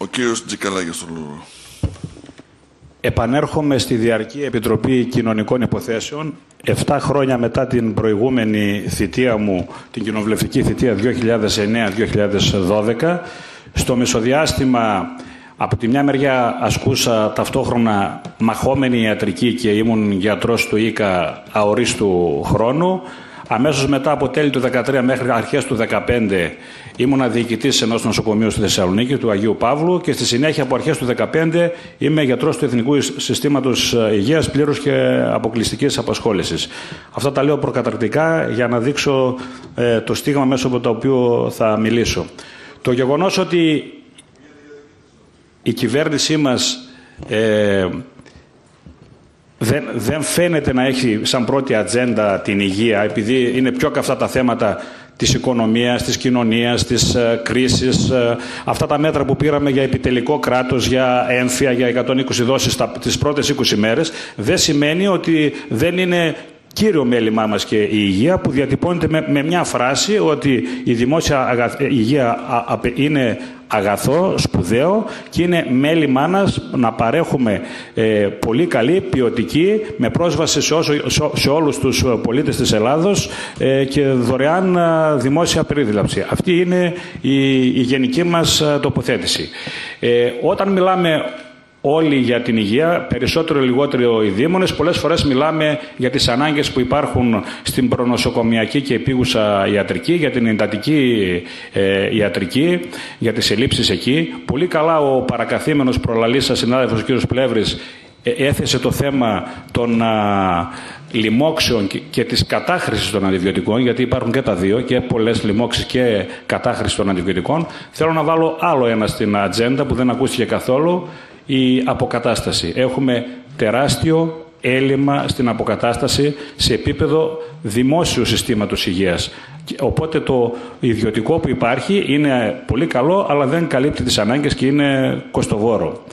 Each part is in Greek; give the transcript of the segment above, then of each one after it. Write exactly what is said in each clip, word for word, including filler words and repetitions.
Ο κύριος Τζικαλάκης στο λόγο. Επανέρχομαι στη Διαρκή Επιτροπή Κοινωνικών Υποθέσεων, εφτά χρόνια μετά την προηγούμενη θητεία μου, την κοινοβουλευτική θητεία δύο χιλιάδες εννέα δύο χιλιάδες δώδεκα. Στο μεσοδιάστημα, από τη μια μεριά ασκούσα ταυτόχρονα μαχόμενη ιατρική και ήμουν γιατρός του ΙΚΑ αορίστου χρόνου. Αμέσως μετά, από τέλη του δύο χιλιάδες δεκατρία μέχρι αρχές του δύο χιλιάδες δεκαπέντε, ήμουνα διοικητής ενός νοσοκομείου στη Θεσσαλονίκη, του Αγίου Παύλου, και στη συνέχεια από αρχές του δύο χιλιάδες δεκαπέντε είμαι γιατρός του Εθνικού Συστήματος Υγείας πλήρους και αποκλειστικής απασχόλησης. Αυτά τα λέω προκαταρκτικά για να δείξω ε, το στίγμα μέσω από το οποίο θα μιλήσω. Το γεγονός ότι η κυβέρνησή μας ε, Δεν, δεν φαίνεται να έχει σαν πρώτη ατζέντα την υγεία, επειδή είναι πιο καυτά τα θέματα της οικονομίας, της κοινωνίας, της ε, κρίσης. Ε, αυτά τα μέτρα που πήραμε για επιτελικό κράτος, για έμφυα, για εκατόν είκοσι δόσεις τα, τις πρώτες είκοσι μέρες, δεν σημαίνει ότι δεν είναι κύριο μέλημά μας και η υγεία, που διατυπώνεται με, με μια φράση ότι η δημόσια αγαθ, υγεία α, α, είναι αγαθό, σπουδαίο, και είναι μέλημά μας να παρέχουμε ε, πολύ καλή, ποιοτική, με πρόσβαση σε, όσο, σε, σε όλους τους πολίτες της Ελλάδος ε, και δωρεάν ε, δημόσια περίδλαψη. Αυτή είναι η, η γενική μας ε, τοποθέτηση. Ε, όταν μιλάμε όλοι για την υγεία, περισσότερο ή λιγότερο οι δήμονες, πολλές φορές μιλάμε για τις ανάγκες που υπάρχουν στην προνοσοκομιακή και επίγουσα ιατρική, για την εντατική ε, ιατρική, για τις ελλείψεις εκεί. Πολύ καλά ο παρακαθήμενος προλαλής σας συνάδελφος κ. Πλεύρης ε, έθεσε το θέμα των α, λοιμόξεων και, και της κατάχρησης των αντιβιωτικών, γιατί υπάρχουν και τα δύο, και πολλές λοιμόξεις και κατάχρηση των αντιβιωτικών. Θέλω να βάλω άλλο ένα στην ατζέντα που δεν ακούστηκε καθόλου. Η αποκατάσταση. Έχουμε τεράστιο έλλειμμα στην αποκατάσταση σε επίπεδο δημόσιου συστήματος υγείας. Οπότε το ιδιωτικό που υπάρχει είναι πολύ καλό, αλλά δεν καλύπτει τις ανάγκες και είναι κοστοβόρο.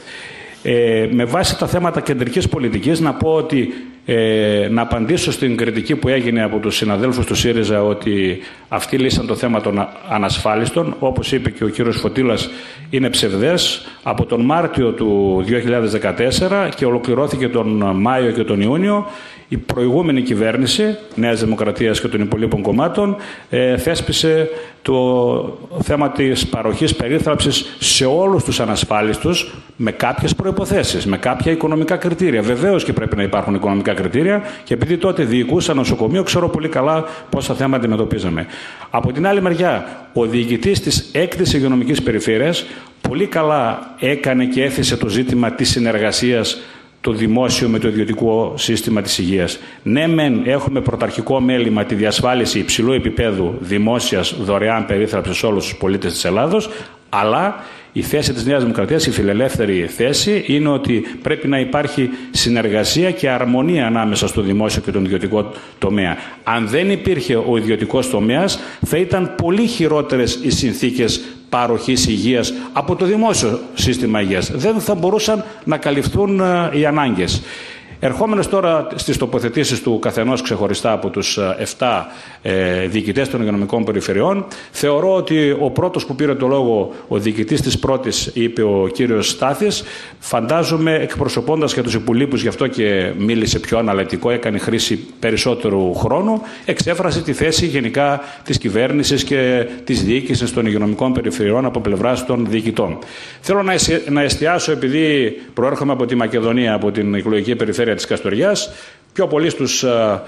Ε, με βάση τα θέματα κεντρικής πολιτικής, να πω ότι ε, να απαντήσω στην κριτική που έγινε από τους συναδέλφους του ΣΥΡΙΖΑ ότι αυτοί λύσαν το θέμα των ανασφάλιστων. Όπως είπε και ο κύριος Φωτήλας, είναι ψευδές. Από τον Μάρτιο του δύο χιλιάδες δεκατέσσερα και ολοκληρώθηκε τον Μάιο και τον Ιούνιο, η προηγούμενη κυβέρνηση Νέας Δημοκρατίας και των υπολείπων κομμάτων ε, θέσπισε το θέμα της παροχής περίθαλψης σε όλους τους ανασφάλιστους με κάποιες προϋποθέσεις, με κάποια οικονομικά κριτήρια. Βεβαίως και πρέπει να υπάρχουν οικονομικά κριτήρια, και επειδή τότε διοικούσα νοσοκομείο, ξέρω πολύ καλά πόσα θέματα αντιμετωπίζαμε. Από την άλλη μεριά, ο διοικητής της έκτης υγειονομικής περιφέρειας πολύ καλά έκανε και έθεσε το ζήτημα της συνεργασίας το δημόσιο με το ιδιωτικό σύστημα της υγείας. Ναι, μεν έχουμε πρωταρχικό μέλημα τη διασφάλιση υψηλού επίπεδου δημόσιας δωρεάν περίθαλψης σε όλους τους πολίτες της Ελλάδος, αλλά η θέση της Νέας Δημοκρατίας, η φιλελεύθερη θέση, είναι ότι πρέπει να υπάρχει συνεργασία και αρμονία ανάμεσα στο δημόσιο και τον ιδιωτικό τομέα. Αν δεν υπήρχε ο ιδιωτικός τομέας, θα ήταν πολύ χειρότερες οι συνθήκες παροχής υγείας από το δημόσιο σύστημα υγείας. Δεν θα μπορούσαν να καλυφθούν οι ανάγκες. Ερχόμενος τώρα στις τοποθετήσεις του καθενός ξεχωριστά από τους εφτά ε, διοικητές των υγειονομικών περιφερειών, θεωρώ ότι ο πρώτος που πήρε το λόγο, ο διοικητής της πρώτης, είπε ο κύριος Στάθης, φαντάζομαι εκπροσωπώντας και τους υπολείπους, γι' αυτό και μίλησε πιο αναλυτικό, έκανε χρήση περισσότερου χρόνου, εξέφρασε τη θέση γενικά της κυβέρνησης και της διοίκησης των υγειονομικών περιφερειών από πλευράς των διοικητών. Θέλω να εστιάσω, επειδή προέρχομαι από τη Μακεδονία, από την εκλογική περιφέρεια της Καστοριάς, πιο πολύ στους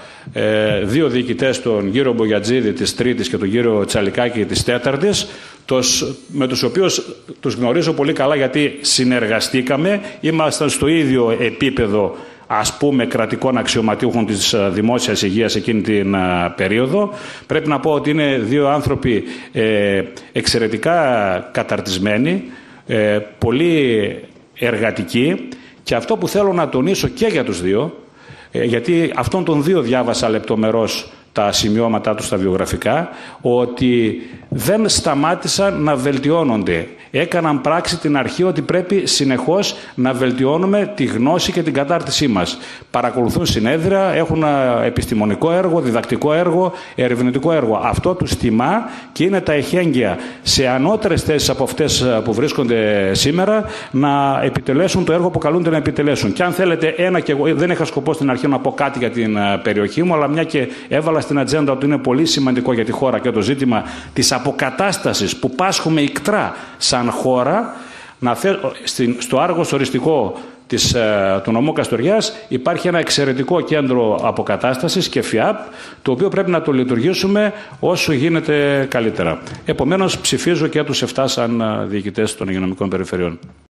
ε, δύο διοικητές, τον κύριο Μπογιατζίδη της Τρίτης και τον κύριο Τσαλικάκη της Τέταρτης, τους, με τους οποίους τους γνωρίζω πολύ καλά, γιατί συνεργαστήκαμε, ήμασταν στο ίδιο επίπεδο, ας πούμε, κρατικών αξιωματούχων της δημόσιας υγείας εκείνη την α, περίοδο. Πρέπει να πω ότι είναι δύο άνθρωποι ε, εξαιρετικά καταρτισμένοι, ε, πολύ εργατικοί. Και αυτό που θέλω να τονίσω και για τους δύο, γιατί αυτόν τον δύο διάβασα λεπτομερώς τα σημειώματά τους στα βιογραφικά, ότι δεν σταμάτησαν να βελτιώνονται. έκαναν πράξη την αρχή ότι πρέπει συνεχώς να βελτιώνουμε τη γνώση και την κατάρτισή μας. Παρακολουθούν συνέδρια, έχουν επιστημονικό έργο, διδακτικό έργο, ερευνητικό έργο. Αυτό τους τιμά και είναι τα εχέγγυα σε ανώτερες θέσεις από αυτές που βρίσκονται σήμερα να επιτελέσουν το έργο που καλούνται να επιτελέσουν. Και αν θέλετε, ένα και εγώ δεν είχα σκοπό στην αρχή να πω κάτι για την περιοχή μου, αλλά μια και έβαλα στην ατζέντα ότι είναι πολύ σημαντικό για τη χώρα και το ζήτημα της αποκατάστασης που πάσχουμε ικτρά σαν χώρα, να θε... στο Άργος οριστικό της, του νομού Καστοριάς υπάρχει ένα εξαιρετικό κέντρο αποκατάστασης και ΦΙΑΠ, το οποίο πρέπει να το λειτουργήσουμε όσο γίνεται καλύτερα. Επομένως, ψηφίζω και τους εφτά σαν διοικητές των υγειονομικών περιφερειών.